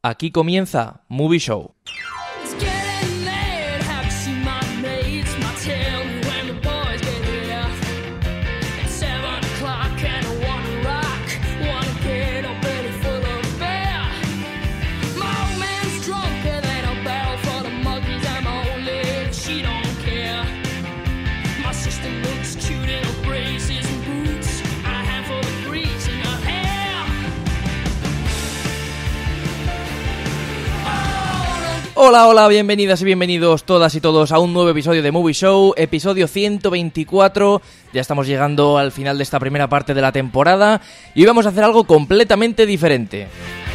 Aquí comienza Movie Show. Hola, hola, bienvenidas y bienvenidos todas y todos a un nuevo episodio de Movie Show, episodio 124. Ya estamos llegando al final de esta primera parte de la temporada y hoy vamos a hacer algo completamente diferente.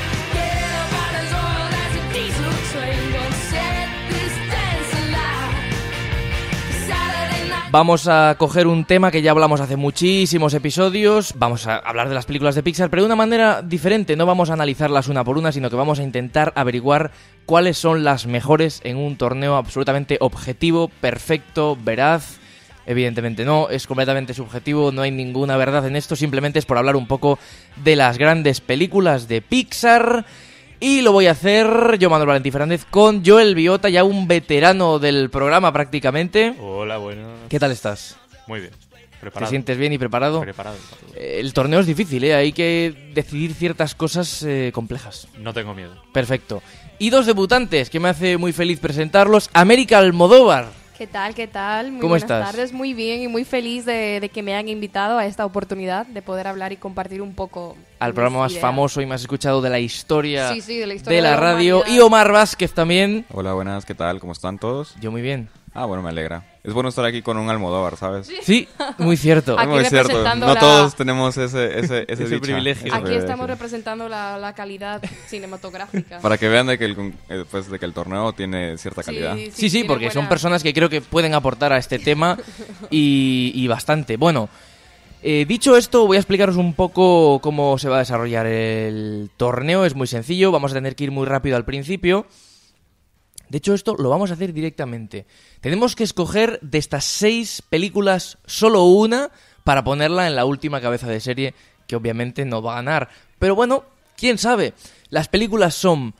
Vamos a coger un tema que ya hablamos hace muchísimos episodios, vamos a hablar de las películas de Pixar, pero de una manera diferente. No vamos a analizarlas una por una, sino que vamos a intentar averiguar cuáles son las mejores en un torneo absolutamente objetivo, perfecto, veraz. Evidentemente no, es completamente subjetivo, no hay ninguna verdad en esto, simplemente es por hablar un poco de las grandes películas de Pixar. Y lo voy a hacer yo, Manuel Valentín Fernández, con Joel Biota, ya un veterano del programa prácticamente. Hola, buenas. ¿Qué tal estás? Muy bien. Preparado. ¿Te sientes bien y preparado? Preparado. El torneo es difícil, ¿eh? Hay que decidir ciertas cosas complejas. No tengo miedo. Perfecto. Y dos debutantes, que me hace muy feliz presentarlos. América Almodóvar. ¿Qué tal? ¿Qué tal? Muy ¿Cómo buenas estás? tardes, muy bien y muy feliz de que me hayan invitado a esta oportunidad de poder hablar y compartir un poco Al programa más ideas. famoso y más escuchado de la historia, Sí, de la historia de la de radio. humanidad. Y Omar Vázquez también. Hola, buenas, ¿qué tal? ¿Cómo están todos? Yo muy bien. Ah, bueno, me alegra. Es bueno estar aquí con un Almodóvar, ¿sabes? Sí, muy cierto. Aquí Muy cierto. representando No la- todos tenemos ese dicha, privilegio. ese Aquí privilegio. estamos representando la calidad cinematográfica. Para que vean de que el torneo tiene cierta calidad. Sí, tiene porque son buena- personas que creo que pueden aportar a este tema y bastante. Bueno, dicho esto, voy a explicaros un poco cómo se va a desarrollar el torneo. Es muy sencillo, vamos a tener que ir muy rápido al principio. De hecho, esto lo vamos a hacer directamente. Tenemos que escoger de estas 6 películas solo una para ponerla en la última cabeza de serie, que obviamente no va a ganar. Pero bueno, quién sabe. Las películas son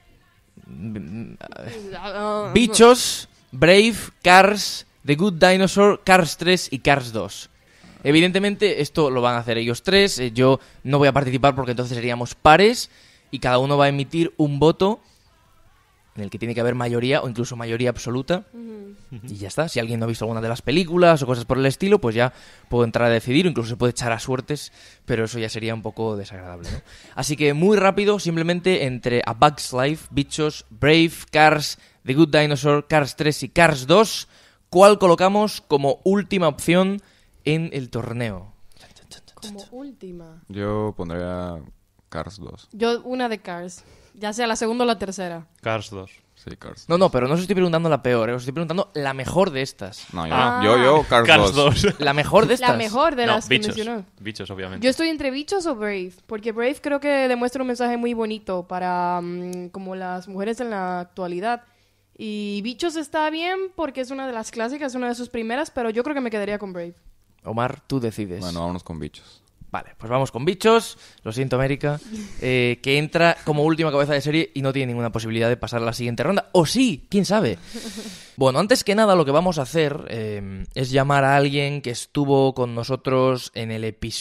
Bichos, Brave, Cars, The Good Dinosaur, Cars 3 y Cars 2. Evidentemente esto lo van a hacer ellos tres, yo no voy a participar porque entonces seríamos pares y cada uno va a emitir un voto en el que tiene que haber mayoría o incluso mayoría absoluta. Y ya está, si alguien no ha visto alguna de las películas o cosas por el estilo, pues ya puedo entrar a decidir, o incluso se puede echar a suertes, pero eso ya sería un poco desagradable, ¿no? Así que muy rápido, simplemente entre A Bug's Life, Bichos, Brave, Cars, The Good Dinosaur, Cars 3 y Cars 2, ¿cuál colocamos como última opción en el torneo? Como última. Yo pondría Cars 2. Yo una de Cars, ya sea la segunda o la tercera. Cars 2. Sí, Cars. No, pero no os estoy preguntando la peor, os estoy preguntando la mejor de estas. No, Ah. yo Cars, Cars 2. 2. La mejor de estas. La mejor de No, las que bichos. mencionó. Bichos, obviamente. Yo estoy entre Bichos o Brave, porque Brave creo que demuestra un mensaje muy bonito para como las mujeres en la actualidad. Y Bichos está bien porque es una de las clásicas, una de sus primeras, pero yo creo que me quedaría con Brave. Omar, tú decides. Bueno, vámonos con Bichos. Vale, pues vamos con Bichos. Lo siento, América. Que entra como última cabeza de serie y no tiene ninguna posibilidad de pasar a la siguiente ronda. ¡O sí! ¿Quién sabe? Bueno, antes que nada lo que vamos a hacer es llamar a alguien que estuvo con nosotros en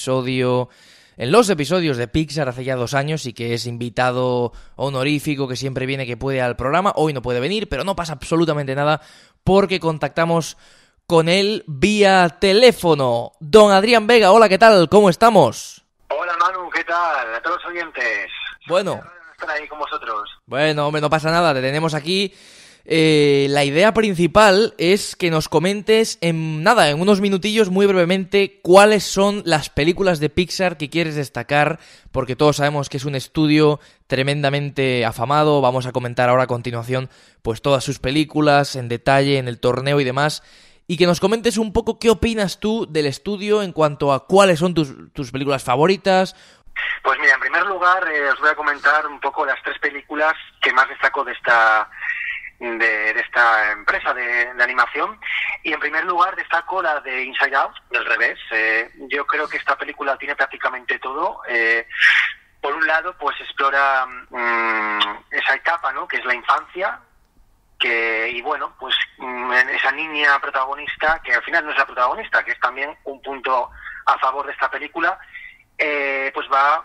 los episodios de Pixar hace ya 2 años y que es invitado honorífico, que siempre viene, que puede al programa. Hoy no puede venir, pero no pasa absolutamente nada porque contactamos con él vía teléfono. Don Adrián Vega, hola, ¿qué tal? ¿Cómo estamos? Hola Manu, ¿qué tal? A todos los oyentes. Bueno, Estar ahí con vosotros. Bueno, hombre, no pasa nada, te tenemos aquí. La idea principal es que nos comentes en unos minutillos, muy brevemente, cuáles son las películas de Pixar que quieres destacar, porque todos sabemos que es un estudio tremendamente afamado. Vamos a comentar ahora a continuación pues todas sus películas en detalle, en el torneo y demás. Y que nos comentes un poco qué opinas tú del estudio en cuanto a cuáles son tus películas favoritas. Pues mira, en primer lugar os voy a comentar un poco las 3 películas que más destaco de esta empresa de animación. Y en primer lugar destaco la de Inside Out, del revés. Yo creo que esta película tiene prácticamente todo. por un lado, pues explora esa etapa, ¿no? Que es la infancia, y bueno, pues esa niña protagonista, que al final no es la protagonista, que es también un punto a favor de esta película, pues va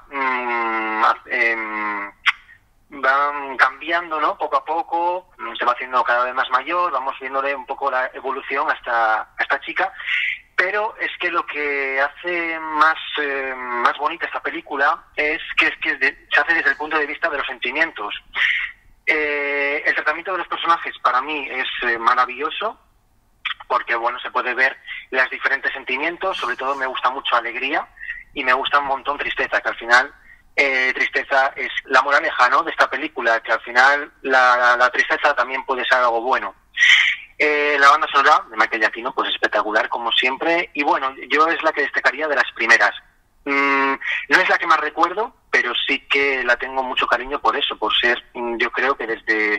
cambiando, ¿no? Poco a poco, se va haciendo cada vez más mayor, vamos viéndole un poco la evolución a esta chica, pero es que lo que hace más bonita esta película es que se hace desde el punto de vista de los sentimientos. El tratamiento de los personajes para mí es maravilloso, porque bueno, se puede ver los diferentes sentimientos. Sobre todo me gusta mucho alegría y me gusta un montón tristeza, que al final tristeza es la moraleja, ¿no?, de esta película, que al final la tristeza también puede ser algo bueno. La banda sonora de Michael Giacchino, pues espectacular como siempre, y bueno, yo es la que destacaría de las primeras. No es la que más recuerdo, pero sí que la tengo mucho cariño por eso, por ser, yo creo que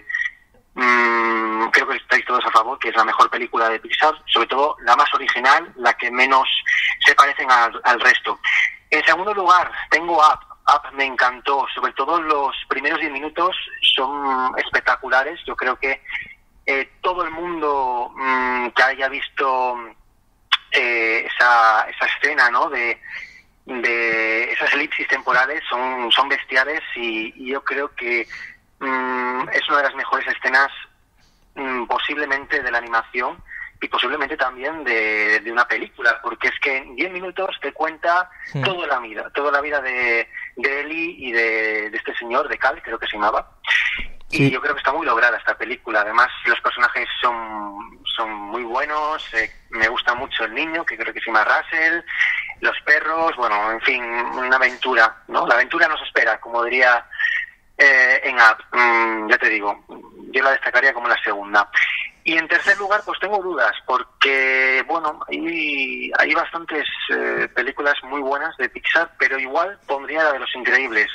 creo que estáis todos a favor, que es la mejor película de Pixar, sobre todo la más original, la que menos se parecen al resto. En segundo lugar, tengo Up. Up me encantó, sobre todo los primeros 10 minutos son espectaculares. Yo creo que todo el mundo que haya visto esa escena, ¿no?, de esas elipsis temporales son bestiales, y yo creo que es una de las mejores escenas posiblemente de la animación y posiblemente también de una película, porque es que en 10 minutos te cuenta toda la vida de Ellie y de este señor, de Cal, creo que se llamaba. Sí. Y yo creo que está muy lograda esta película. Además, los personajes son muy buenos. Me gusta mucho el niño, que creo que se llama Russell, los perros, bueno, en fin, una aventura, ¿no? La aventura nos espera, como diría en Up. Ya te digo, yo la destacaría como la segunda. Y en tercer lugar, pues tengo dudas, porque, bueno, hay bastantes películas muy buenas de Pixar, pero igual pondría la de Los Increíbles.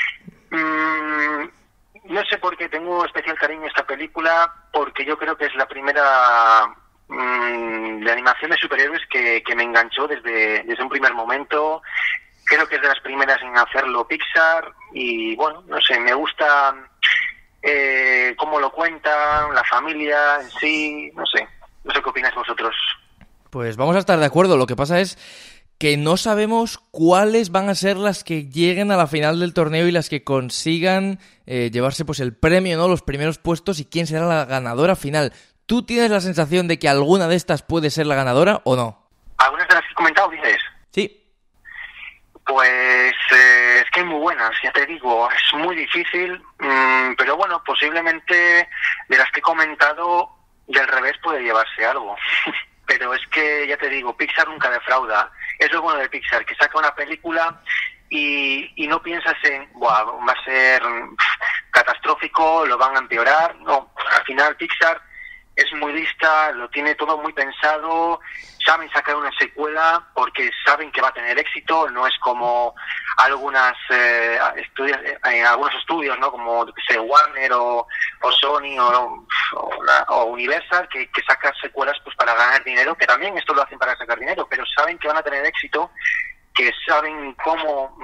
No sé por qué tengo especial cariño a esta película, porque yo creo que es la primera de animación de superhéroes que me enganchó desde un primer momento. Creo que es de las primeras en hacerlo Pixar, y bueno, no sé, me gusta cómo lo cuentan, la familia en sí, no sé qué opináis vosotros. Pues vamos a estar de acuerdo. Lo que pasa es que no sabemos cuáles van a ser las que lleguen a la final del torneo y las que consigan llevarse pues el premio, ¿no?, los primeros puestos, y quién será la ganadora final. ¿Tú tienes la sensación de que alguna de estas puede ser la ganadora o no? ¿Algunas de las que he comentado dices? Sí. Pues es que hay muy buenas, ya te digo, es muy difícil, pero bueno, posiblemente de las que he comentado, del revés puede llevarse algo. Pero es que, ya te digo, Pixar nunca defrauda. Es lo bueno de Pixar, que saca una película y no piensas en, va a ser catastrófico, lo van a empeorar. No, al final Pixar es muy lista, lo tiene todo muy pensado, saben sacar una secuela porque saben que va a tener éxito. No es como algunos estudios, ¿no?, como Warner o Sony o Universal, que sacan secuelas pues para ganar dinero, que también esto lo hacen para sacar dinero, pero saben que van a tener éxito, que saben cómo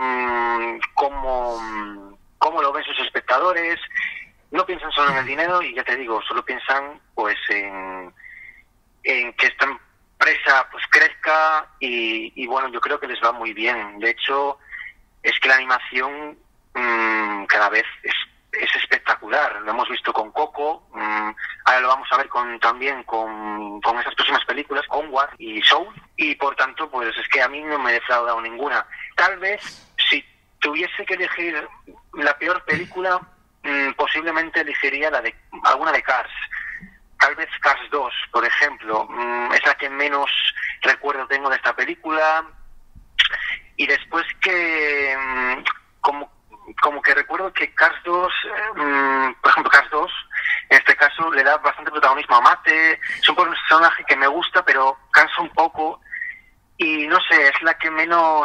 lo ven sus espectadores. No piensan solo en el dinero, y ya te digo, solo piensan pues en que esta empresa pues crezca, y bueno, yo creo que les va muy bien. De hecho, es que la animación cada vez es espectacular. Lo hemos visto con Coco, ahora lo vamos a ver también con esas próximas películas, Onward y Soul, y por tanto, pues es que a mí no me he defraudado ninguna. Tal vez, si tuviese que elegir la peor película, posiblemente elegiría alguna de Cars. Tal vez Cars 2, por ejemplo, es la que menos recuerdo tengo de esta película. Y después que como que recuerdo que Cars 2, por ejemplo Cars 2, en este caso le da bastante protagonismo a Mate. Es un personaje que me gusta, pero cansa un poco, y no sé, es la que menos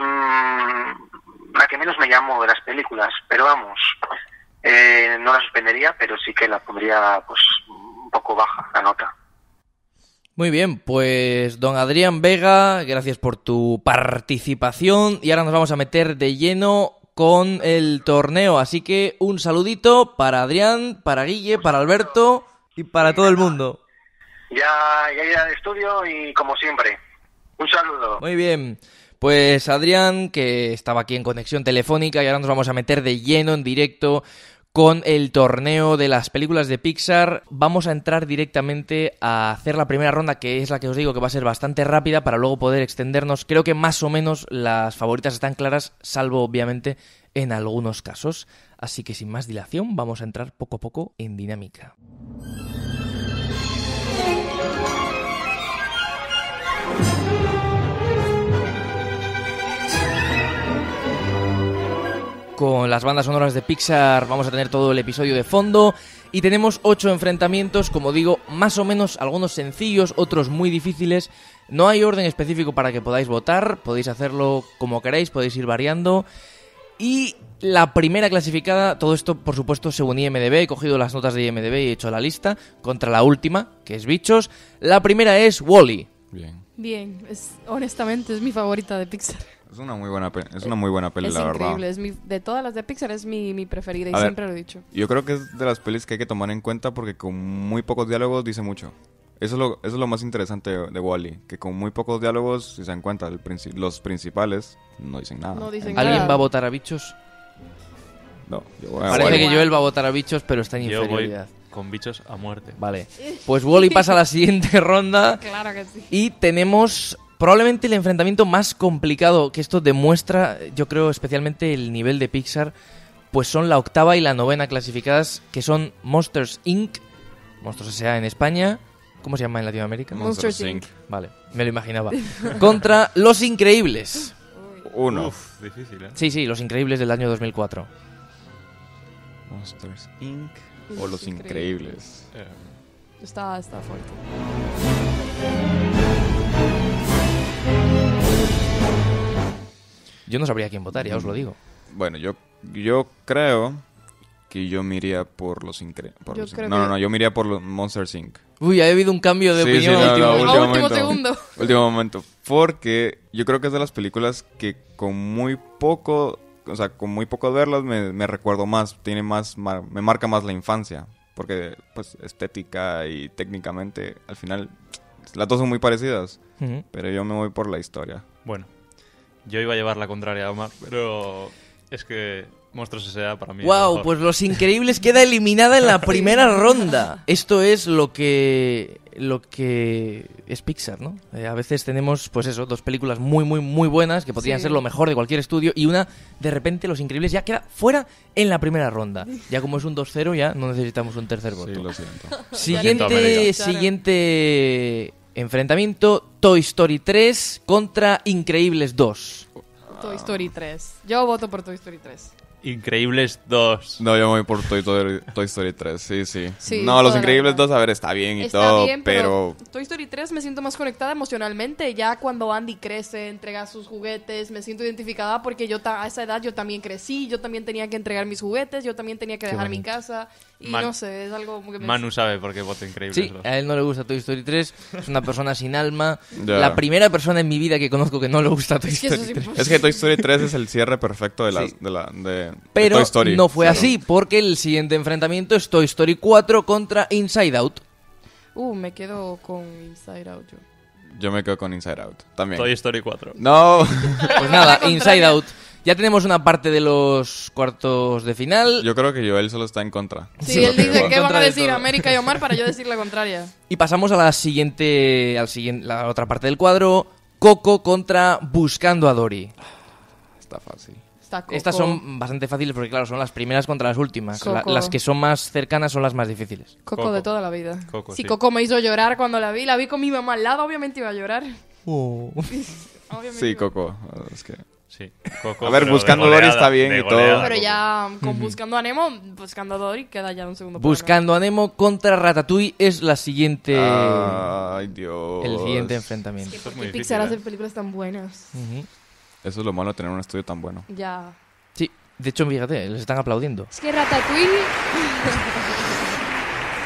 me llamó de las películas. Pero vamos, no la suspendería, pero sí que la pondría pues un poco baja la nota. Muy bien, pues don Adrián Vega, gracias por tu participación, y ahora nos vamos a meter de lleno con el torneo. Así que un saludito para Adrián, para Guille, para Alberto y para todo el mundo. Ya iré al estudio y como siempre, un saludo. Muy bien. Pues Adrián, que estaba aquí en conexión telefónica, y ahora nos vamos a meter de lleno en directo con el torneo de las películas de Pixar. Vamos a entrar directamente a hacer la primera ronda, que es la que os digo que va a ser bastante rápida para luego poder extendernos. Creo que más o menos las favoritas están claras, salvo obviamente en algunos casos. Así que sin más dilación vamos a entrar poco a poco en dinámica. Con las bandas sonoras de Pixar vamos a tener todo el episodio de fondo y tenemos 8 enfrentamientos, como digo, más o menos algunos sencillos, otros muy difíciles. No hay orden específico para que podáis votar, podéis hacerlo como queráis, podéis ir variando. Y la primera clasificada, todo esto por supuesto según IMDb, he cogido las notas de IMDb y he hecho la lista, contra la última, que es Bichos. La primera es WALL-E. Bien, honestamente es mi favorita de Pixar. Es una muy buena peli, Es la increíble, verdad. de todas las de Pixar es mi preferida y A ver, siempre lo he dicho. Yo creo que es de las pelis que hay que tomar en cuenta porque con muy pocos diálogos dice mucho. Eso es lo más interesante de WALL-E, que con muy pocos diálogos, si se dan cuenta, los principales no dicen nada. No dicen ¿Alguien nada. va a votar a Bichos? No, yo voy a Parece WALL-E. que Joel va a votar a Bichos, pero está en Yo voy inferioridad. con Bichos a muerte. Vale, pues WALL-E pasa a la siguiente ronda. Claro que sí. Y tenemos probablemente el enfrentamiento más complicado, que esto demuestra, yo creo, especialmente el nivel de Pixar, pues son la octava y la novena clasificadas, que son Monsters Inc., Monstruos S.A. en España, ¿cómo se llama en Latinoamérica? Monsters Inc. Vale, me lo imaginaba. Contra Los Increíbles. Uno. Uf, difícil, ¿eh? Sí, Los Increíbles del año 2004. Monsters Inc. o Los Los Increíbles. Está fuerte. Yo no sabría quién votar, ya os lo digo. Bueno, yo creo que yo me iría por Los Increíbles. Yo me iría por los Monsters Inc. Uy, ha habido un cambio de Sí, opinión. sí, no, último no, momento. A último último momento. segundo. Último momento. Porque yo creo que es de las películas que con muy poco verlas me recuerdo más. Me marca más la infancia. Porque, pues, estética y técnicamente, al final, las dos son muy parecidas. Ujú. Pero yo me voy por la historia. Bueno, yo iba a llevar la contraria a Omar, pero es que Monstruos S.A. para mí es Wow, mejor. pues Los Increíbles queda eliminada en la primera ronda. Esto es lo que es Pixar, ¿no? A veces tenemos, pues eso, dos películas muy, muy, muy buenas que podrían Sí. ser lo mejor de cualquier estudio y una, de repente, Los Increíbles ya queda fuera en la primera ronda. Ya como es un 2-0, ya no necesitamos un tercer voto. Sí, lo siento. Siguiente, América. siguiente enfrentamiento, Toy Story 3 contra Increíbles 2. Toy Story 3. Yo voto por Toy Story 3. Increíbles 2. No, yo me voy por Toy Story 3, sí. Sí, No, Los toda la Increíbles vida. 2, a ver, está bien y Está todo, bien, pero... Toy Story 3 me siento más conectada emocionalmente. Ya cuando Andy crece, entrega sus juguetes, me siento identificada porque a esa edad yo también crecí, yo también tenía que entregar mis juguetes, yo también tenía que dejar mi bonito. casa. Y Man- no sé, es algo que me... Manu sabe por qué voto Increíbles Sí, 2. a él no le gusta Toy Story 3, es una persona sin alma. Ya. La primera persona en mi vida que conozco que no le gusta Toy Es que eso Story es 3. imposible. Es que Toy Story 3 es el cierre perfecto de Sí. de Pero Toy Story. no fue Claro. así, porque el siguiente enfrentamiento es Toy Story 4 contra Inside Out. Me quedo con Inside Out yo. Yo me quedo con Inside Out, también. Toy Story 4. No, Pues nada, Inside Out. Ya tenemos una parte de los cuartos de final. yo creo que Joel solo está en contra. Sí, él dice en que van contra a de decir todo. América y Omar para yo decir la contraria. Y pasamos a la otra parte del cuadro. Coco contra Buscando a Dory. Está fácil. Está Coco. Estas son bastante fáciles porque, claro, son las primeras contra las últimas. Coco. Las que son más cercanas son las más difíciles. Coco de toda la vida. Coco, Si sí. Coco me hizo llorar cuando la vi con mi mamá al lado, obviamente iba a llorar. Obviamente Sí, iba a- Coco. Es que... Sí, Coco. A ver, pero Buscando de Dory goleada, está bien de y todo. goleada, Pero Coco. ya con Buscando a Nemo, Buscando a Dory queda ya un segundo plano. Buscando a Nemo contra Ratatouille es la siguiente... Ay, Dios. el siguiente enfrentamiento. Esto es ¿Por muy qué difícil, Pixar ¿eh? hace películas tan buenas? Ujú. Eso es lo malo de tener un estudio tan bueno. Ya. Sí, de hecho, fíjate, les están aplaudiendo. Es que Ratatouille...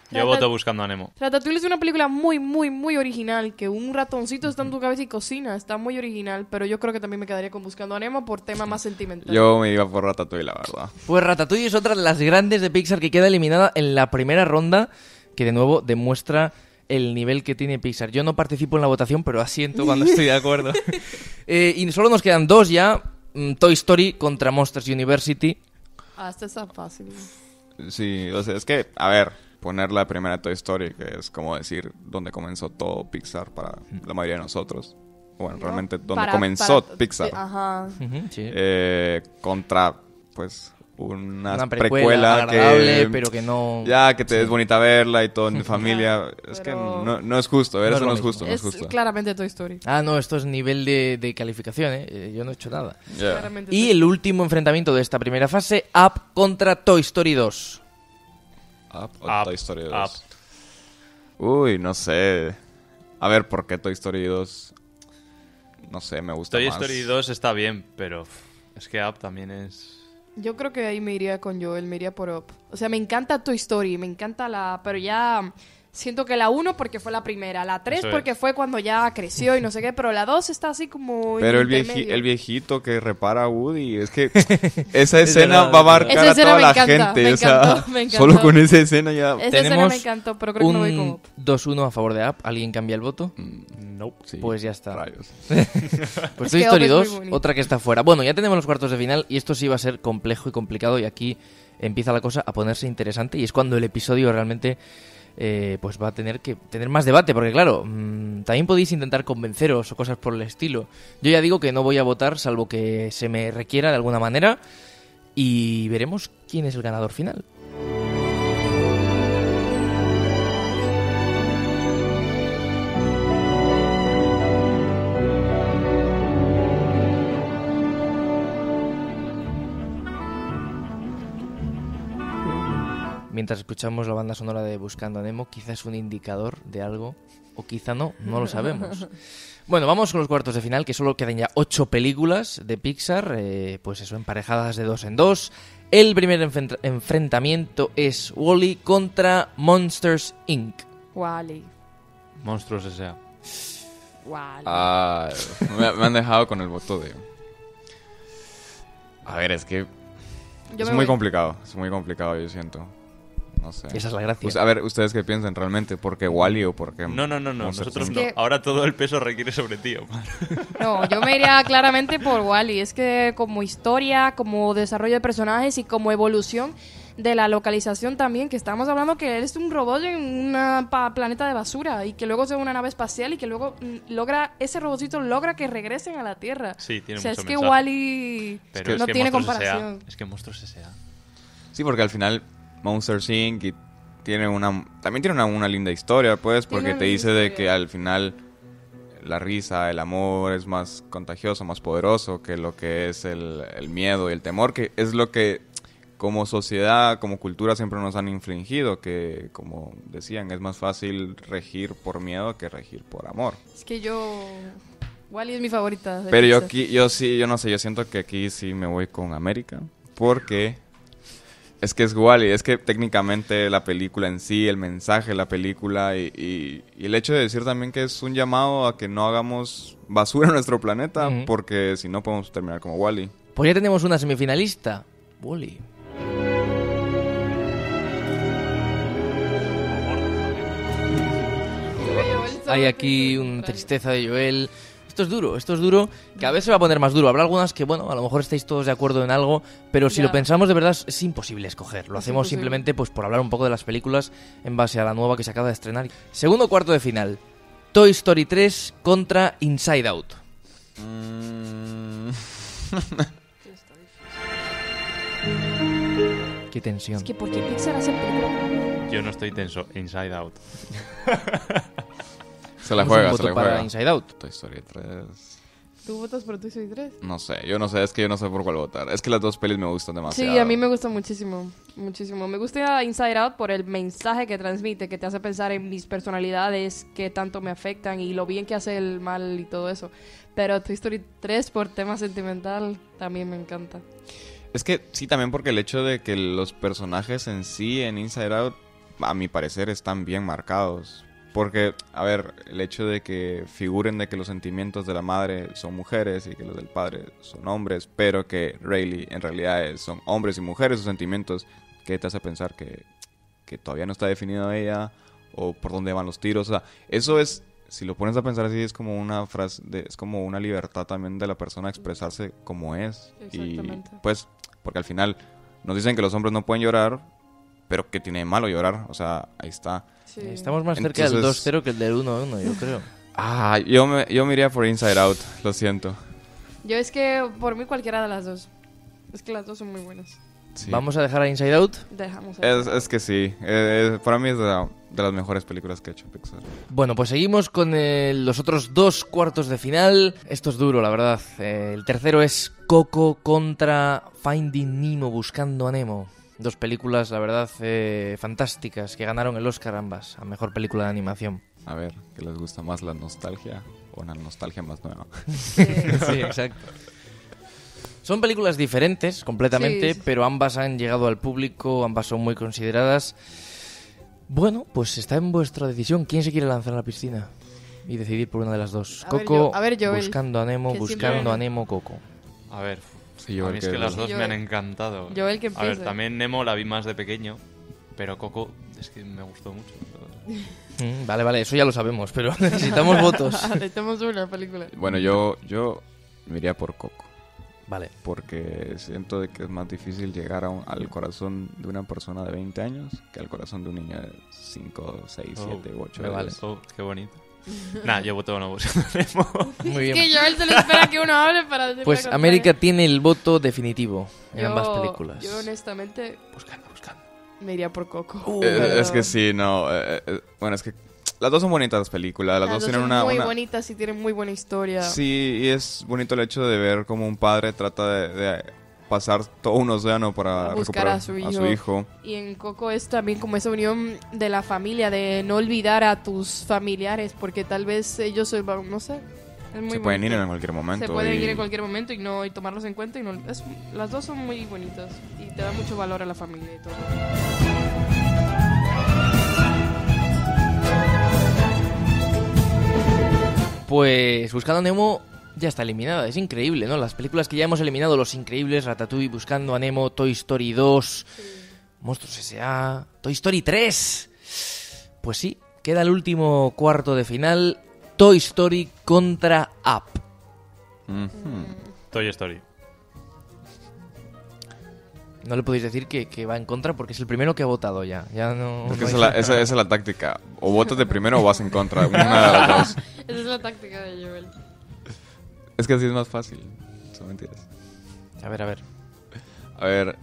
Yo voto Buscando a Nemo. Ratatouille es una película muy, muy, muy original, que un ratoncito está en tu cabeza y cocina, está muy original, pero yo creo que también me quedaría con Buscando a Nemo por tema más sentimental. Yo me iba por Ratatouille, la verdad. Pues Ratatouille es otra de las grandes de Pixar que queda eliminada en la primera ronda, que de nuevo demuestra el nivel que tiene Pixar. Yo no participo en la votación, pero asiento cuando estoy de acuerdo. Y solo nos quedan dos ya, Toy Story contra Monsters University. Esta está fácil. Sí, o sea, es que, a ver, poner la primera Toy Story, que es como decir donde comenzó todo Pixar para la mayoría de nosotros. Bueno, realmente donde comenzó Pixar. Ajá. Ujú, sí. Contra, pues, una precuela agradable, que... pero que no... Ya, que te es bonita verla y todo en familia. Es que Pero- no es justo, No es eso lo no es mismo. justo, no es Es justo. claramente Toy Story. Ah, no, esto es nivel de calificación, ¿eh? Yo no he hecho nada. Ya. Claramente Y Toy el último enfrentamiento de esta primera fase, Up contra Toy Story 2. Up o Up, Toy Story 2. Up. Uy, no sé. A ver, ¿por qué Toy Story 2? No sé, me gusta Toy más. Story 2 está bien, pero es que Up también es... Yo creo que ahí me iría con Joel, me iría por Up. O sea, me encanta Toy Story, me encanta la... Pero ya siento que la 1 porque fue la primera, la 3 Eso es. porque fue cuando ya creció y no sé qué, pero la 2 está así como... en Pero el intermedio. viejito que repara a Woody, es que esa escena verdad, va a es marcar verdad. Esa a escena toda me la encanta, gente. me O sea, encantó, me encantó. solo con esa escena ya... Esa escena Tenemos me encantó, pero creo que me voy con Un Up. 2-1 a favor de Up. ¿Alguien cambia el voto? Nope. Sí, Pues ya está. rayos. Pues Es Toy que Story Up es muy 2, bonito. otra que está fuera. Bueno, ya tenemos los cuartos de final y esto sí va a ser complejo y complicado y aquí empieza la cosa a ponerse interesante y es cuando el episodio realmente pues va a tener que tener más debate porque claro, también podéis intentar convenceros o cosas por el estilo. Yo ya digo que no voy a votar salvo que se me requiera de alguna manera y veremos quién es el ganador final. Mientras escuchamos la banda sonora de Buscando a Nemo, quizás es un indicador de algo, o quizá no lo sabemos. Bueno, vamos con los cuartos de final, que solo quedan ya 8 películas de Pixar, pues eso, emparejadas de 2 en 2. El primer enfrentamiento es Wall-E contra Monsters, Inc. Wall-E. Monstruos S.A. Wall-E. Ah, me han dejado con el voto de... A ver, es que Yo es me muy voy. complicado, yo siento. No sé. Esa es la gracia. Pues, a ver, ¿ustedes qué piensan realmente? ¿Por qué Wall-E o por qué No, Monsters, nosotros Inc? no. que- Ahora todo el peso requiere sobre ti, Omar. No, yo me iría claramente por Wall-E. Es que como historia, como desarrollo de personajes y como evolución de la localización también, que estamos hablando que él es un robot en un planeta de basura y que luego se va a una nave espacial y que luego ese robotcito logra que regresen a la Tierra. Sí, tiene O sea, mucho es que mensaje. Wall-E Pero no es que tiene Monstruos comparación. S.A. Es que Monstruos S.A. Sí, porque al final Monsters Inc. y también tiene una linda historia, pues, Tiene porque una te linda dice de historia. que al final la risa, el amor es más contagioso, más poderoso que lo que es el miedo y el temor, que es lo que como sociedad, como cultura siempre nos han infligido, que como decían, es más fácil regir por miedo que regir por amor. Es que Wall-E es mi favorita. de Pero Pixar. yo no sé, yo siento que aquí sí me voy con América, porque es que es Wall-E, es que técnicamente la película en sí, el mensaje de la película y el hecho de decir también que es un llamado a que no hagamos basura en nuestro planeta, Ujú. porque si no podemos terminar como Wall-E. Pues ya tenemos una semifinalista, Wall-E. Hay aquí una tristeza de Joel. Esto es duro. Cada vez se va a poner más duro. Habrá algunas que, bueno, a lo mejor estáis todos de acuerdo en algo, pero si Ya. lo pensamos de verdad es imposible escoger. Lo Es hacemos imposible. simplemente pues por hablar un poco de las películas en base a la nueva que se acaba de estrenar. Segundo cuarto de final. Toy Story 3 contra Inside Out. Qué tensión. Es que ¿por qué Pixar hace películas? Yo no estoy tenso. Inside Out. Se la Un juega, voto se la para juega. Inside Out. Toy Story 3. ¿Tú votas por Toy Story 3? No sé, yo no sé por cuál votar. Es que las dos pelis me gustan demasiado. Sí, a mí me gusta muchísimo, muchísimo. Me gusta Inside Out por el mensaje que transmite, que te hace pensar en mis personalidades, que tanto me afectan y lo bien que hace el mal y todo eso. Pero Toy Story 3 por tema sentimental también me encanta. Es que sí, también porque el hecho de que los personajes en sí, en Inside Out, a mi parecer, están bien marcados. Porque, a ver, el hecho de que figuren de que los sentimientos de la madre son mujeres y que los del padre son hombres, pero que Rayleigh en realidad son hombres y mujeres sus sentimientos, ¿qué te hace pensar que todavía no está definido ella o por dónde van los tiros? O sea, eso es, si lo pones a pensar así, es como una frase, es como una libertad también de la persona a expresarse como es. Y pues, porque al final nos dicen que los hombres no pueden llorar, pero que tiene de malo llorar, o sea, ahí está. Sí. Estamos más cerca del 2-0 que el del 1-1, yo creo. Yo me iría por Inside Out, lo siento. Yo es que por mí cualquiera de las dos. Es que las dos son muy buenas. Sí. ¿Vamos a dejar a Inside Out? Dejamos Es que sí, para mí es de las mejores películas que ha hecho Pixar. Bueno, pues seguimos con los otros 2 cuartos de final. Esto es duro, la verdad. El tercero es Coco contra Finding Nemo, Buscando a Nemo. 2 películas, la verdad, fantásticas, que ganaron el Oscar ambas a Mejor Película de Animación. A ver, ¿qué les gusta más, la nostalgia o la nostalgia más nueva? Sí, exacto. Son películas diferentes completamente, Sí. pero ambas han llegado al público, ambas son muy consideradas. Bueno, pues está en vuestra decisión. ¿Quién se quiere lanzar a la piscina y decidir por una de las dos? Coco, Joel, Buscando a Nemo, que Buscando siempre- a Nemo, Coco. A ver, Sí, a mí es que las dos Sí, me han Joel. encantado. Joel, que A ver, empiece. también Nemo la vi más de pequeño, pero Coco es que me gustó mucho. Vale, eso ya lo sabemos, pero necesitamos votos. Necesitamos una película. Bueno, yo me iría por Coco. Vale. Porque siento de que es más difícil llegar al corazón de una persona de 20 años que al corazón de un niño de 5, 6, 7, 8 me vale. años. Oh, qué bonito. Nah, yo voto no Buscando a Nemo. Muy Es bien. que Joel se le espera que uno hable para decir Pues la América contraria. tiene el voto definitivo en Yo- ambas películas. Yo honestamente Buscando. me iría por Coco. Es que sí, no. Bueno, es que las dos son bonitas las películas. Las dos tienen son una... muy bonitas y tienen muy buena historia. Sí, y es bonito el hecho de ver cómo un padre trata de pasar todo un océano para Buscar recuperar a su hijo. Y en Coco es también como esa unión de la familia, de no olvidar a tus familiares, porque tal vez ellos, no sé, es muy Se pueden ir bonito. en cualquier momento. Se pueden y- ir en cualquier momento y tomarlos en cuenta. Las dos son muy bonitas y te da mucho valor a la familia y todo. Pues Buscando a Nemo ya está eliminada. Es increíble, ¿no? Las películas que ya hemos eliminado, Los Increíbles, Ratatouille, Buscando a Nemo, Toy Story 2, Monstruos S.A., Toy Story 3. Pues sí, queda el último cuarto de final, Toy Story contra Up. Ujú. Toy Story. No le podéis decir que va en contra porque es el primero que ha votado ya. Ya no. Es que no esa es la táctica. O votas de primero o vas en contra. Una de las dos. Esa es la táctica de Joel. Es que así es más fácil. Son mentiras. A ver. A ver,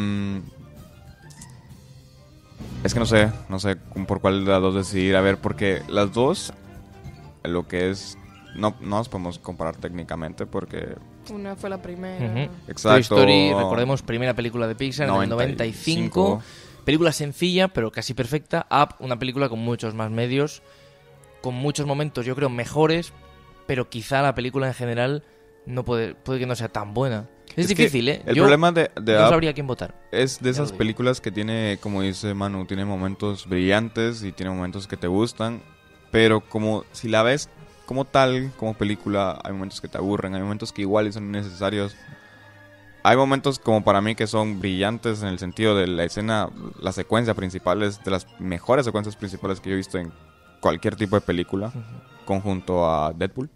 es que no sé por cuál de las dos decidir. A ver, porque las dos, lo que es, no nos podemos comparar técnicamente porque... Una fue la primera. Ujú. Exacto. Toy Story, recordemos, primera película de Pixar en el 95. 95. Película sencilla, pero casi perfecta. Up, una película con muchos más medios, con muchos momentos, yo creo, mejores, pero quizá la película en general no puede que no sea tan buena. Es que difícil, ¿eh? El Yo problema de no Up sabría quién votar. es de Ya esas lo digo. películas que tiene, como dice Manu, tiene momentos brillantes y tiene momentos que te gustan, pero como si la ves como tal, como película, hay momentos que te aburren, hay momentos que igual son innecesarios. Hay momentos como para mí que son brillantes en el sentido de la escena, la secuencia principal es de las mejores secuencias principales que yo he visto en cualquier tipo de película, conjunto a Deadpool.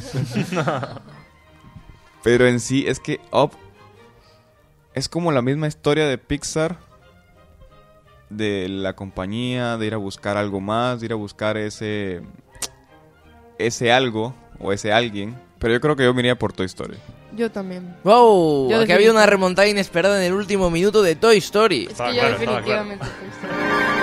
Pero en sí es que Up es como la misma historia de Pixar, de la compañía, de ir a buscar algo más, de ir a buscar ese algo o ese alguien. Pero yo creo que yo me iría por Toy Story. Yo también. ¡Wow! Yo Aquí ha habido una remontada inesperada en el último minuto de Toy Story. Es Estaba que yo claro, estaba definitivamente Toy Story.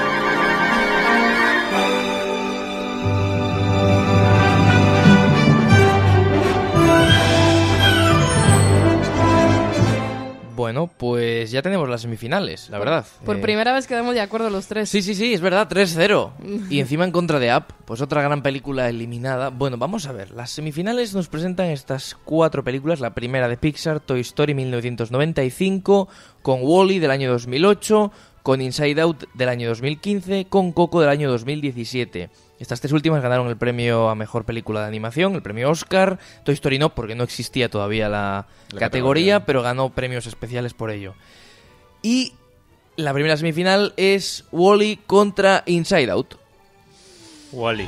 Bueno, pues ya tenemos las semifinales, la verdad. Por primera vez quedamos de acuerdo los tres. Sí, es verdad, 3-0. Y encima en contra de Up, pues otra gran película eliminada. Bueno, vamos a ver, las semifinales nos presentan estas 4 películas. La primera de Pixar, Toy Story 1995, con Wall-E del año 2008, con Inside Out del año 2015, con Coco del año 2017. Estas tres últimas ganaron el premio a Mejor Película de Animación, el premio Oscar. Toy Story no, porque no existía todavía la categoría, pero ganó premios especiales por ello. Y la primera semifinal es Wall-E contra Inside Out. Wall-E.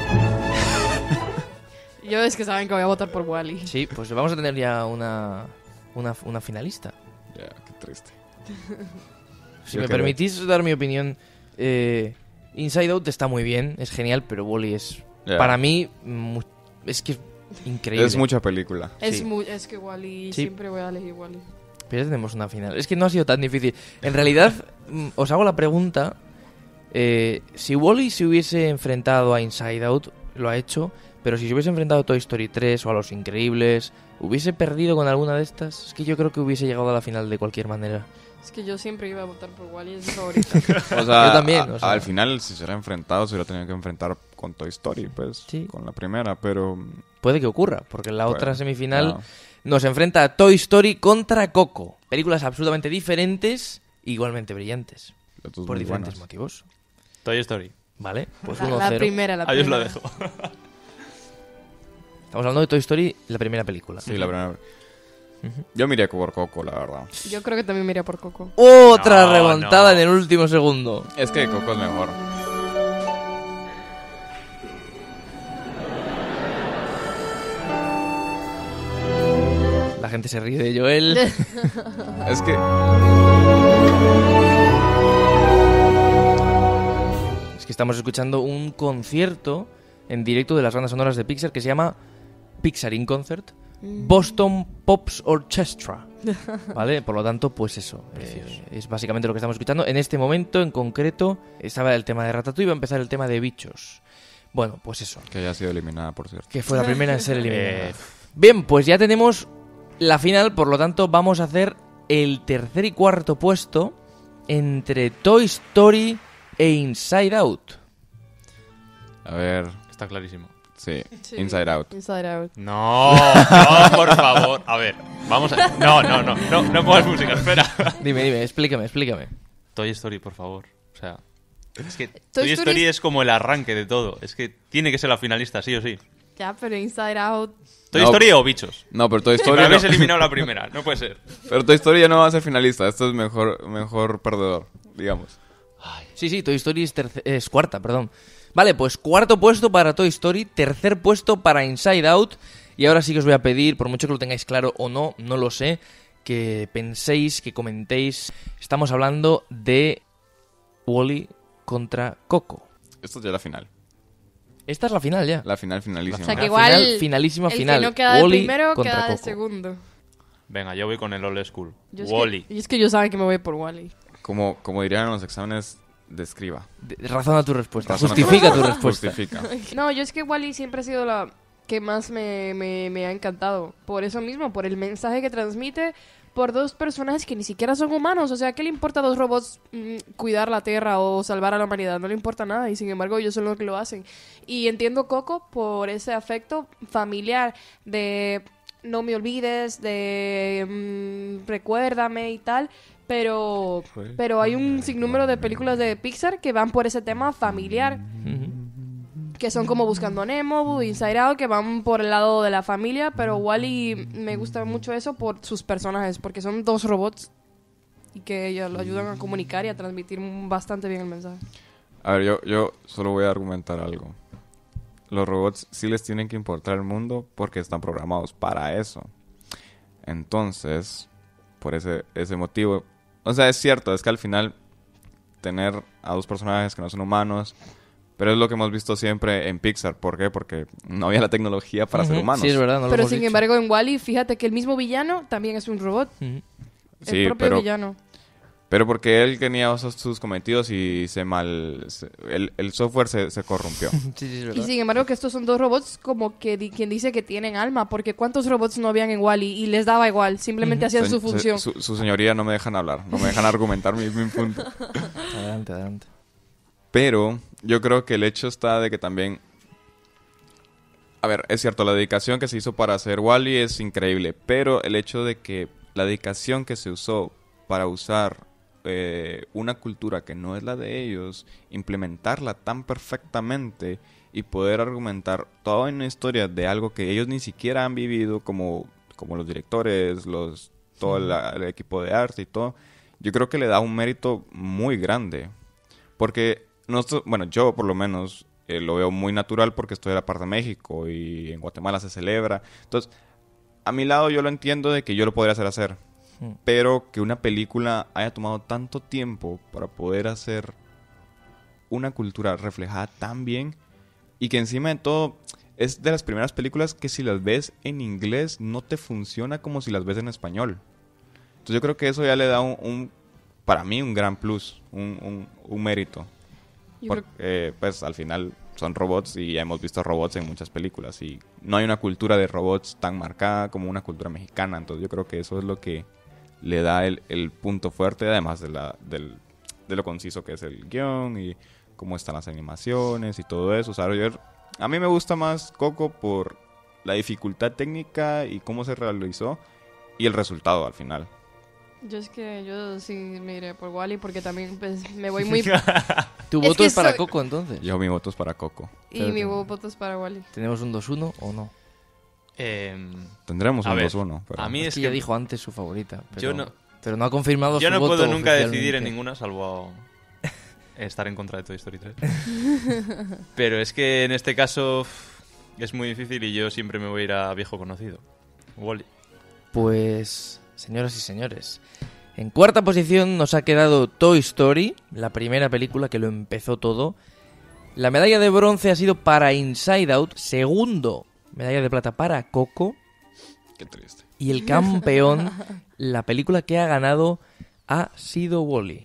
Yo es que saben que voy a votar por Wall-E. Sí, pues vamos a tener ya una finalista. Ya, qué triste. Si Yo me creo- permitís dar mi opinión, Inside Out está muy bien, es genial, pero Wall-E es, Ya. para mí, es que es increíble. Es mucha película. Es, Sí. es que Wall-E, Sí. siempre voy a elegir Wall-E. Pero ya tenemos una final. Es que no ha sido tan difícil. En realidad, os hago la pregunta, si Wall-E se hubiese enfrentado a Inside Out, lo ha hecho, pero si se hubiese enfrentado a Toy Story 3 o a Los Increíbles, ¿hubiese perdido con alguna de estas? Es que yo creo que hubiese llegado a la final de cualquier manera. Es que yo siempre iba a votar por Wall-E, es mi favorita. O sea, Yo también, o sea. al final, si se hubiera enfrentado, se hubiera tenido que enfrentar con Toy Story, pues, Sí. con la primera, pero... Puede que ocurra, porque en la Bueno, otra semifinal no. nos enfrenta a Toy Story contra Coco. Películas absolutamente diferentes, igualmente brillantes. Las dos Por muy diferentes buenas. motivos. Toy Story. ¿Vale? Pues La 1-0. primera, la Ahí os primera. lo dejo. Estamos hablando de Toy Story, la primera película. Sí, la primera. Yo miré por Coco, la verdad. Yo creo que también me iría por Coco. Otra No, remontada no. en el último segundo. Es que Coco es mejor. La gente se ríe de Joel. Es que... Es que estamos escuchando un concierto en directo de las bandas sonoras de Pixar que se llama Pixar in Concert Boston Pops Orchestra. ¿Vale? Por lo tanto, pues eso. Es básicamente lo que estamos escuchando. En este momento, en concreto, estaba el tema de Ratatouille y va a empezar el tema de bichos. Bueno, pues eso. Que haya sido eliminada, por cierto. Que fue la primera en ser eliminada. Bien, pues ya tenemos la final, por lo tanto vamos a hacer el tercer y cuarto puesto entre Toy Story e Inside Out. A ver... Está clarísimo. Sí, Sí. Inside Out. Inside Out. No, no, por favor. A ver, vamos a... No pongas música, espera. Dime, explícame. Toy Story, por favor. O sea, es que Toy Toy Story Story es- es como el arranque de todo. Es que tiene que ser la finalista, sí o sí. Ya, pero Inside Out... ¿Toy No. Story o bichos? No, pero Toy Si me Story no, habéis eliminado la primera, no puede ser. pero Toy Story ya no va a ser finalista. Esto es mejor perdedor, digamos. Sí, Toy Story es cuarta, perdón. Vale, pues cuarto puesto para Toy Story, tercer puesto para Inside Out. Y ahora sí que os voy a pedir, por mucho que lo tengáis claro o no, no lo sé, que penséis, que comentéis. Estamos hablando de Wall-E contra Coco. Esto es ya la final. Esta es la final ya. La final finalísima. O sea, que La igual final, finalísima el final. que no queda de Wall-E primero contra queda de Coco. segundo. Venga, yo voy con el old school. Yo es Wall-E. que- y es que yo saben que me voy por Wall-E. Como dirían en los exámenes, describa. Razona tu respuesta. Razona Justifica tu- tu respuesta. Justifica. No, yo es que Wall-E siempre ha sido la que más me ha encantado. Por eso mismo, por el mensaje que transmite, por dos personajes que ni siquiera son humanos. O sea, ¿qué le importa a dos robots cuidar la Tierra o salvar a la humanidad? No le importa nada y sin embargo ellos son los que lo hacen. Y entiendo Coco por ese afecto familiar de no me olvides, de recuérdame y tal. Pero hay un sinnúmero de películas de Pixar que van por ese tema familiar. Que son como Buscando a Nemo, Inside Out, que van por el lado de la familia, pero Wall-E me gusta mucho eso por sus personajes, porque son dos robots y que ellos lo ayudan a comunicar y a transmitir bastante bien el mensaje. A ver, yo solo voy a argumentar algo. Los robots sí les tienen que importar el mundo porque están programados para eso. Entonces, por ese motivo... O sea, es cierto, es que al final tener a dos personajes que no son humanos... Pero es lo que hemos visto siempre en Pixar. ¿Por qué? Porque no había la tecnología para ser humanos. Sí, es verdad. No lo Pero hemos sin dicho. embargo en Wall-E, fíjate que el mismo villano también es un robot. Ujú. Sí, el propio villano. pero porque él tenía sus cometidos y el software se corrompió. Sí, es Y verdad. sin embargo que estos son dos robots como que quien dice que tienen alma, porque ¿cuántos robots no habían en Wall-E? Y les daba igual, simplemente hacían su función. Su señoría no me dejan hablar, no me dejan argumentar mi punto. Adelante. Pero yo creo que el hecho está de que también... A ver, es cierto, la dedicación que se hizo para hacer Wall-E es increíble, pero el hecho de que la dedicación que se usó para usar una cultura que no es la de ellos, implementarla tan perfectamente y poder argumentar toda una historia de algo que ellos ni siquiera han vivido, como los directores, todo el equipo de arte y todo, yo creo que le da un mérito muy grande. Porque yo por lo menos lo veo muy natural porque estoy de la parte de México y en Guatemala se celebra. Entonces, a mi lado yo lo entiendo de que yo lo podría hacer. Pero que una película haya tomado tanto tiempo para poder hacer una cultura reflejada tan bien y que encima de todo es de las primeras películas que si las ves en inglés no te funciona como si las ves en español. Entonces yo creo que eso ya le da para mí un gran plus, un mérito. Porque pues al final son robots y ya hemos visto robots en muchas películas y no hay una cultura de robots tan marcada como una cultura mexicana. Entonces yo creo que eso es lo que le da el punto fuerte, además de lo conciso que es el guión y cómo están las animaciones y todo eso. O sea, a mí me gusta más Coco por la dificultad técnica y cómo se realizó y el resultado al final. Yo sí me iré por Wall-E porque también pues, me voy muy... ¿Tu voto es para Coco entonces? Mi voto es para Coco. Y mi voto es para Wall-E. ¿Tenemos un 2-1 o no? Tendremos un 2-1. Pero... A mí es que ya dijo antes su favorita. Pero, pero no ha yo confirmado su voto. Yo no puedo nunca decidir en ninguna, salvo estar en contra de Toy Story 3. Pero es que en este caso es muy difícil y yo siempre me voy a ir a viejo conocido. Wall-E. Pues, señoras y señores, en cuarta posición nos ha quedado Toy Story, la primera película que lo empezó todo. La medalla de bronce ha sido para Inside Out. Segundo, medalla de plata para Coco. Qué triste. Y el campeón, la película que ha ganado, ha sido Wall-E.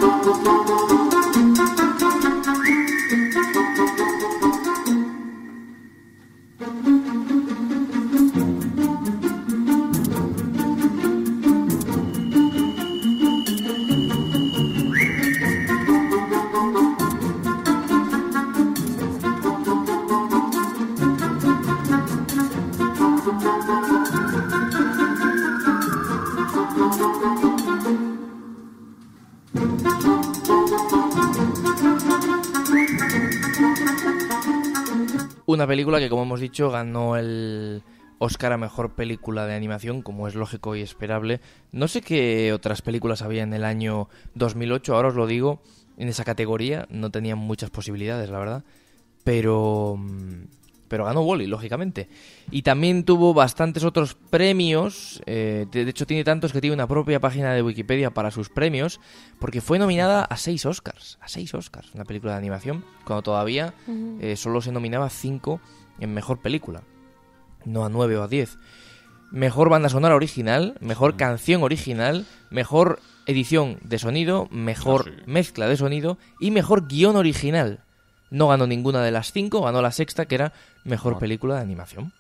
Una película que, como hemos dicho, ganó el Oscar a Mejor Película de Animación, como es lógico y esperable. No sé qué otras películas había en el año 2008, ahora os lo digo, en esa categoría. No tenían muchas posibilidades, la verdad. Pero ganó Wall-E, lógicamente. Y también tuvo bastantes otros premios. De hecho, tiene tantos que tiene una propia página de Wikipedia para sus premios, porque fue nominada a 6 Oscars. A 6 Oscars, una película de animación, cuando todavía solo se nominaba 5 en Mejor Película. No a 9 o a 10. Mejor banda sonora original, mejor canción original, mejor edición de sonido, mejor mezcla de sonido y mejor guión original. No ganó ninguna de las 5, ganó la sexta, que era Mejor Película de Animación.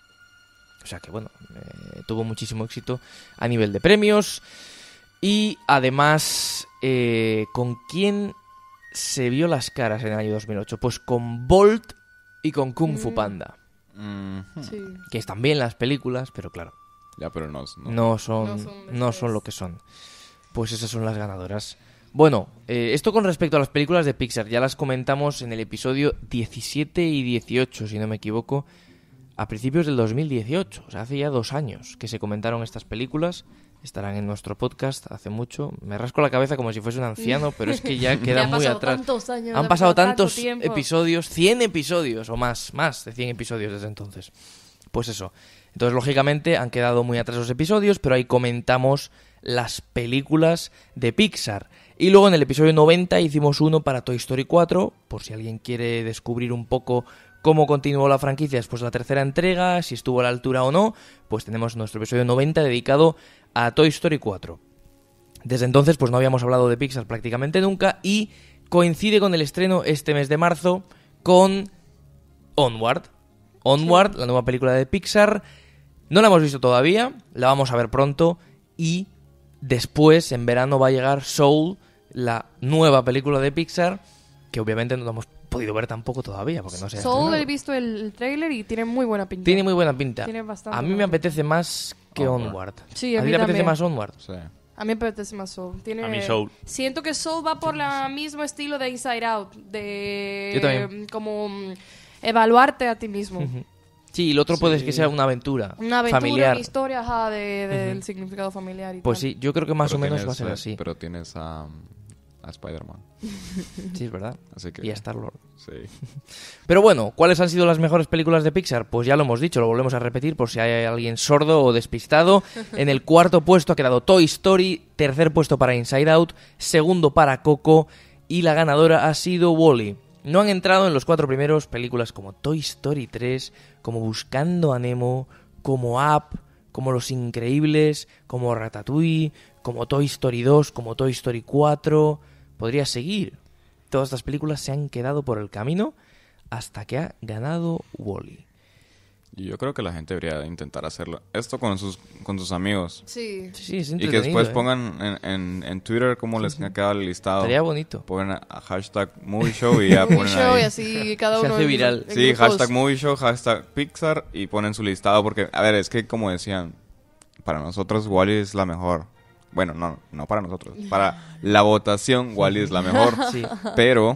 O sea que, bueno, tuvo muchísimo éxito a nivel de premios. Y además, ¿con quién se vio las caras en el año 2008? Pues con Bolt y con Kung Fu Panda. Sí. Que están bien las películas, pero claro. Ya, pero no son lo que son. Pues esas son las ganadoras. Bueno, esto con respecto a las películas de Pixar, ya las comentamos en el episodio 17 y 18, si no me equivoco, a principios del 2018, o sea, hace ya 2 años que se comentaron estas películas, estarán en nuestro podcast hace mucho. Me rasco la cabeza como si fuese un anciano, pero es que ya queda muy atrás. Han pasado tantos episodios, 100 episodios o más de 100 episodios desde entonces. Pues eso. Entonces, lógicamente, han quedado muy atrás los episodios, pero ahí comentamos las películas de Pixar. Y luego en el episodio 90 hicimos uno para Toy Story 4, por si alguien quiere descubrir un poco cómo continuó la franquicia después de la tercera entrega, si estuvo a la altura o no, pues tenemos nuestro episodio 90 dedicado a Toy Story 4. Desde entonces pues no habíamos hablado de Pixar prácticamente nunca y coincide con el estreno este mes de marzo con Onward. Onward, la nueva película de Pixar. No la hemos visto todavía, la vamos a ver pronto y después en verano va a llegar Soul, la nueva película de Pixar, que obviamente no la hemos podido ver tampoco todavía porque no se ha estrenado. Soul he visto el tráiler y tiene muy buena pinta. Tiene muy buena pinta. Tiene bastante a mí me apetece más que Onward. Sí, ¿A ti te apetece más Onward? Sí. A mí me apetece más Soul. A mí Soul. Siento que Soul va por el mismo estilo de Inside Out. De Yo también. como evaluarte a ti mismo. Ujú. Sí, y lo otro puede que sea una aventura, Una aventura, familiar. una historia ajá, del significado familiar y Pues tal. sí, yo creo que más Pero o menos tienes, va a ser así. Pero tienes a Spider-Man. Sí, es verdad. Así que... Y a Star-Lord. Sí. Pero bueno, ¿cuáles han sido las mejores películas de Pixar? Pues ya lo hemos dicho, lo volvemos a repetir por si hay alguien sordo o despistado. En el cuarto puesto ha quedado Toy Story, tercer puesto para Inside Out, segundo para Coco y la ganadora ha sido Wall-E. No han entrado en los 4 primeros películas como Toy Story 3, como Buscando a Nemo, como Up, como Los Increíbles, como Ratatouille, como Toy Story 2, como Toy Story 4... Podría seguir. Todas estas películas se han quedado por el camino hasta que ha ganado Wall-E. Y yo creo que la gente debería intentar hacerlo. Esto con sus amigos. Sí. Sí, es Y entretenido. que después ¿eh? pongan en Twitter cómo les ha quedado el listado. Estaría bonito. Pongan a hashtag Movie Show y ya Movie ponen show ahí. y así cada Se uno hace en- viral. en Sí, grupos. hashtag Movie Show, hashtag Pixar y ponen su listado porque, a ver, es que como decían, para nosotros Wall-E es la mejor. Bueno, no para nosotros. Para la votación Wall-E es la mejor. Sí. Pero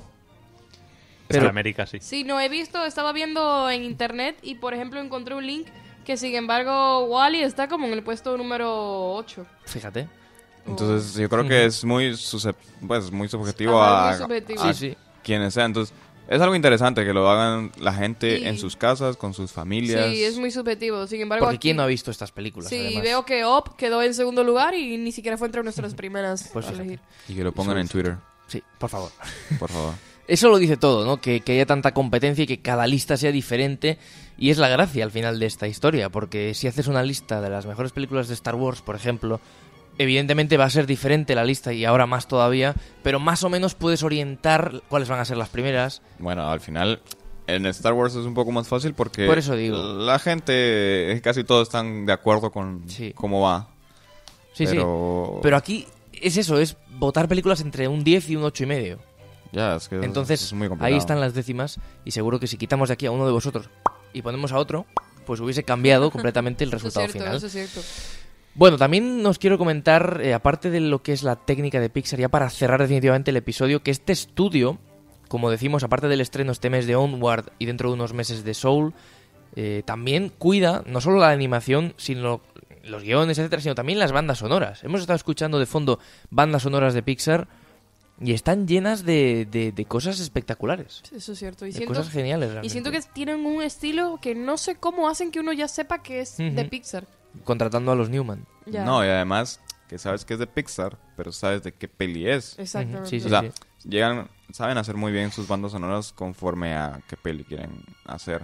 Para América, sí. Sí, no he visto, estaba viendo en internet y por ejemplo encontré un link que sin embargo Wall-E está como en el puesto número 8. Fíjate. entonces yo creo que es muy, muy subjetivo Ajá, a, muy subjetivo. a Sí, sí. quienes sean. Entonces es algo interesante que lo hagan la gente Sí. en sus casas, con sus familias. Sí, es muy subjetivo. Sin embargo, Porque aquí- ¿quién no ha visto estas películas? Sí, además? veo que Up quedó en segundo lugar y ni siquiera fue entre nuestras primeras Pues a fíjate. elegir. Y que lo pongan en Twitter, Sí, por favor. por favor. Eso lo dice todo, ¿no? Que haya tanta competencia y que cada lista sea diferente. Y es la gracia al final de esta historia. Porque si haces una lista de las mejores películas de Star Wars, por ejemplo, evidentemente va a ser diferente la lista y ahora más todavía. Pero más o menos puedes orientar cuáles van a ser las primeras. Bueno, al final en Star Wars es un poco más fácil porque Por eso digo. la gente, casi todos están de acuerdo con Sí. cómo va. Sí, pero... sí. Pero aquí es eso, es votar películas entre un 10 y un 8,5. Ya, es que Entonces, es muy complicado. ahí están las décimas y seguro que si quitamos de aquí a uno de vosotros y ponemos a otro, pues hubiese cambiado completamente el Eso es resultado cierto, final. eso es cierto. Bueno, también os quiero comentar, aparte de lo que es la técnica de Pixar, ya para cerrar definitivamente el episodio, que este estudio, como decimos, aparte del estreno este mes de Onward y dentro de unos meses de Soul, también cuida no solo la animación, sino los guiones, etcétera, sino también las bandas sonoras. Hemos estado escuchando de fondo bandas sonoras de Pixar y están llenas de cosas espectaculares. Sí, eso es cierto. Y De siento, cosas geniales, y realmente. siento que tienen un estilo que no sé cómo hacen que uno ya sepa que es de Ujú. Pixar. Contratando a los Newman. Ya. No, y además que sabes que es de Pixar, pero sabes de qué peli es. Exactamente. Ujú, sí, sí. O sea, saben hacer muy bien sus bandas sonoras conforme a qué peli quieren hacer.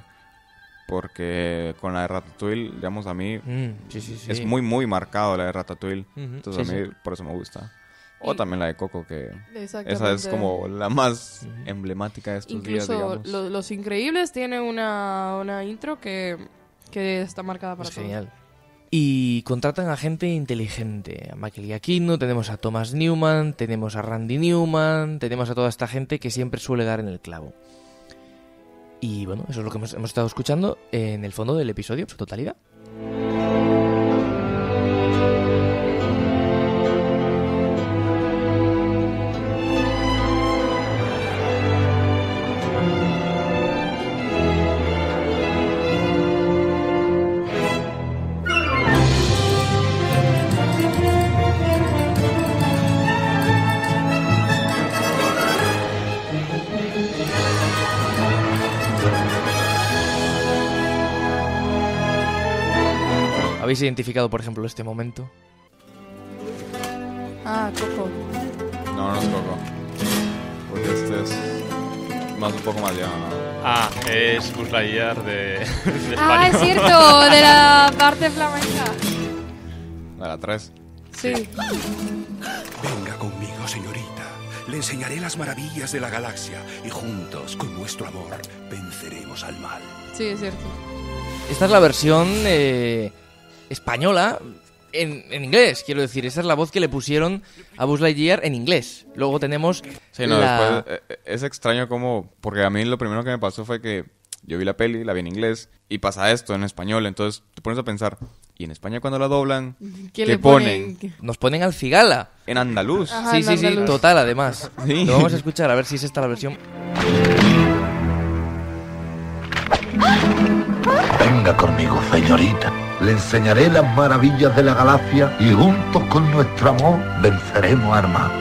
Porque con la de Ratatouille, digamos, a mí Sí. es muy, muy marcado la de Ratatouille. Ujú, Entonces sí, a mí sí. por eso me gusta. O Y- también la de Coco, que Exactamente. esa es como la más emblemática de estos días, Incluso digamos. Los Increíbles tienen una intro que está marcada para Es todos. genial. Y contratan a gente inteligente. A Michael Giacchino, tenemos a Thomas Newman, tenemos a Randy Newman, tenemos a toda esta gente que siempre suele dar en el clavo. Y bueno, eso es lo que hemos estado escuchando en el fondo del episodio, en su totalidad. ¿Habéis identificado, por ejemplo, este momento? Ah, Coco. No, no es Coco. Porque este es un poco más llano, ¿no? Ah, es Buzz Lightyear de Ah, es español. cierto, de la parte flamenca. De la 3. Sí. Venga conmigo, señorita. Le enseñaré las maravillas de la galaxia y juntos, con nuestro amor, venceremos al mal. Sí, es cierto. Esta es la versión española en inglés, quiero decir. Esa es la voz que le pusieron a Buzz Lightyear en inglés. Luego tenemos Sí, no, la... después es extraño como... Porque a mí lo primero que me pasó fue que yo vi la peli, la vi en inglés, y pasa esto en español, entonces te pones a pensar, ¿y en España cuando la doblan? ¿Qué ¿Qué le ponen? Nos ponen al cigala. En andaluz. Ajá. Sí, sí, sí, andaluz. total, además. Sí. Lo vamos a escuchar, a ver si es esta la versión. Venga conmigo, señorita. Le enseñaré las maravillas de la galaxia y juntos con nuestro amor venceremos al mal.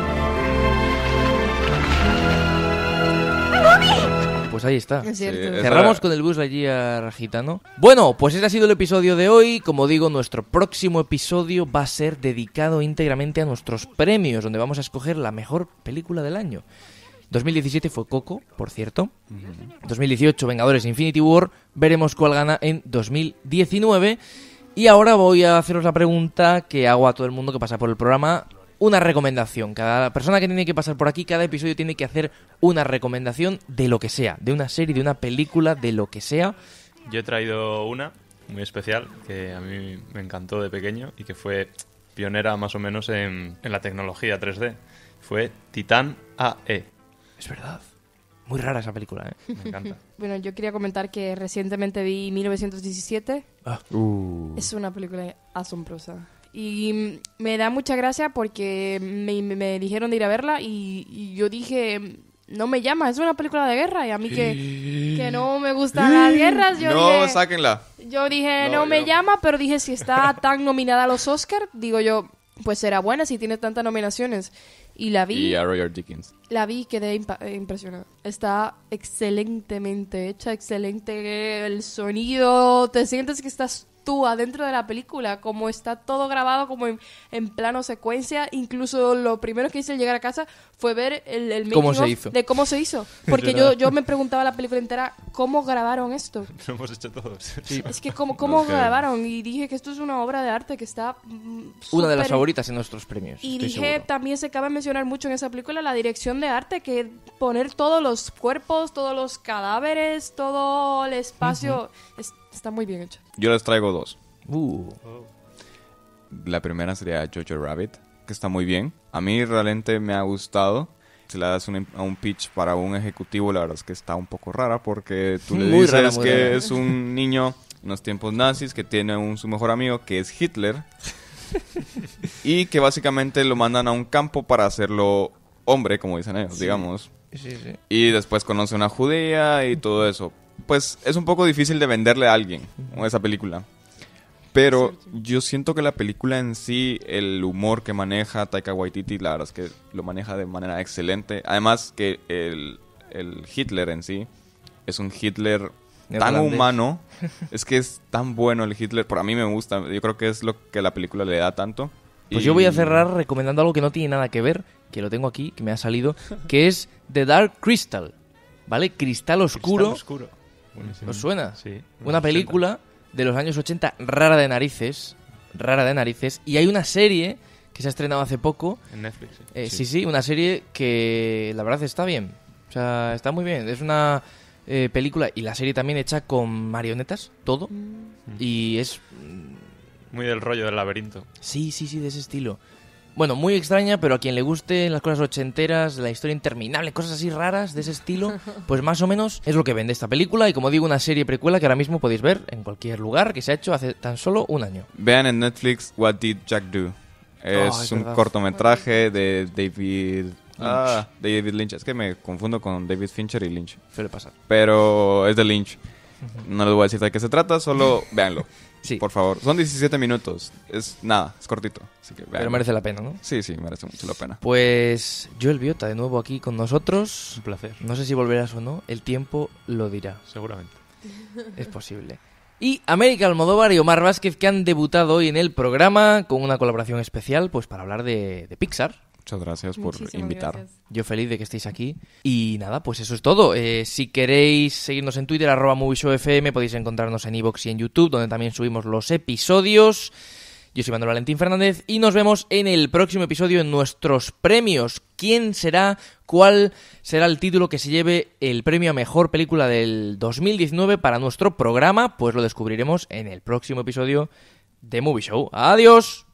Pues ahí está. Es cierto. Sí, es- Cerramos con el Buzz Lightyear gitano. Bueno, pues ese ha sido el episodio de hoy. Como digo, nuestro próximo episodio va a ser dedicado íntegramente a nuestros premios, donde vamos a escoger la mejor película del año. 2017 fue Coco, por cierto. 2018 Vengadores Infinity War. Veremos cuál gana en 2019. Y ahora voy a haceros la pregunta que hago a todo el mundo que pasa por el programa. Una recomendación. Cada persona que tiene que pasar por aquí, cada episodio tiene que hacer una recomendación de lo que sea. De una serie, de una película, de lo que sea. Yo he traído una muy especial que a mí me encantó de pequeño y que fue pionera más o menos en la tecnología 3D. Fue Titán AE. Es verdad. Muy rara esa película, ¿eh? Me encanta. Bueno, yo quería comentar que recientemente vi 1917. Es una película asombrosa. Y me da mucha gracia porque me dijeron de ir a verla y yo dije, no me llama, es una película de guerra. Y a mí que no me gustan las guerras, No, sáquenla. yo dije, No, no me yo- llama, pero dije, si está tan nominada a los Oscar, digo yo, pues será buena si tiene tantas nominaciones. Y la vi. Y a Roger Dickens. La vi y quedé impresionada. Está excelentemente hecha, excelente el sonido. Te sientes que estás tú adentro de la película, como está todo grabado como en plano secuencia. Incluso lo primero que hice al llegar a casa fue ver el ¿Cómo making se of hizo? de cómo se hizo. Porque yo me preguntaba la película entera, ¿cómo grabaron esto? Lo hemos hecho todos. Es que cómo No sé. grabaron. Y dije que esto es una obra de arte que está Una de las súper- favoritas en nuestros premios. y estoy dije, seguro. también se cabe mencionar mucho en esa película la dirección de arte, que poner todos los cuerpos, todos los cadáveres, todo el espacio, está muy bien hecho. Yo les traigo dos. Uh, La primera sería Jojo Rabbit, que está muy bien. A mí realmente me ha gustado. Si le das a un pitch para un ejecutivo, la verdad es que está un poco rara porque tú le Muy dices rara, muy que rara. es un niño en los tiempos nazis que tiene su mejor amigo que es Hitler y que básicamente lo mandan a un campo para hacerlo hombre, como dicen ellos, digamos. sí, sí. Y después conoce a una judía y todo eso. Pues es un poco difícil de venderle a alguien con esa película. Pero yo siento que la película en sí, el humor que maneja Taika Waititi, la verdad es que lo maneja de manera excelente. Además que el Hitler en sí es un Hitler tan Neerlandés. humano. Es que es tan bueno el Hitler. Por a mí me gusta. Yo creo que es lo que la película le da tanto. Pues Y- yo voy a cerrar recomendando algo que no tiene nada que ver, que lo tengo aquí, que me ha salido, que es The Dark Crystal, ¿vale? Cristal Oscuro. Cristal oscuro. Buenísimo. ¿Os suena? Sí. Una película de los años 80 rara de narices, y hay una serie que se ha estrenado hace poco, En Netflix, sí. sí, una serie que la verdad está bien, o sea, está muy bien, es una película y la serie también hecha con marionetas, todo, y es Muy del rollo del laberinto. sí, de ese estilo. Bueno, muy extraña, pero a quien le guste las cosas ochenteras, la historia interminable, cosas así raras de ese estilo, pues más o menos es lo que vende esta película. Y como digo, una serie precuela que ahora mismo podéis ver en cualquier lugar, que se ha hecho hace tan solo un año. Vean en Netflix What Did Jack Do. Es es un verdad. cortometraje de David Lynch. Es que me confundo con David Fincher y Lynch. Suele pasar. Pero es de Lynch. No les voy a decir de qué se trata, solo véanlo. Sí, Por favor. Son 17 minutos. Es nada, es cortito. Así que pero véanlo. merece la pena, ¿no? Sí, merece mucho la pena. Pues Joel Biota de nuevo aquí con nosotros. Un placer. No sé si volverás o no, el tiempo lo dirá. Seguramente. Es posible. Y América Almodóvar y Omar Vázquez, que han debutado hoy en el programa con una colaboración especial, pues para hablar de Pixar. Muchas gracias por Muchísimas invitar. gracias. Yo feliz de que estéis aquí. Y nada, pues eso es todo. Si queréis seguirnos en Twitter, @MovieShowFM, podéis encontrarnos en iVoox y en YouTube, donde también subimos los episodios. Yo soy Manuel Valentín Fernández y nos vemos en el próximo episodio en nuestros premios. ¿Quién será? ¿Cuál será el título que se lleve el premio a Mejor Película del 2019 para nuestro programa? Pues lo descubriremos en el próximo episodio de Movie Show. ¡Adiós!